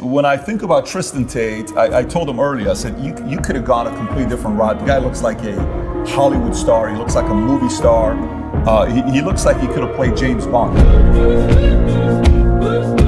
when I think about Tristan Tate, I told him earlier, I said, you could have gone a completely different route. The guy looks like a Hollywood star. He looks like a movie star. He looks like he could have played James Bond.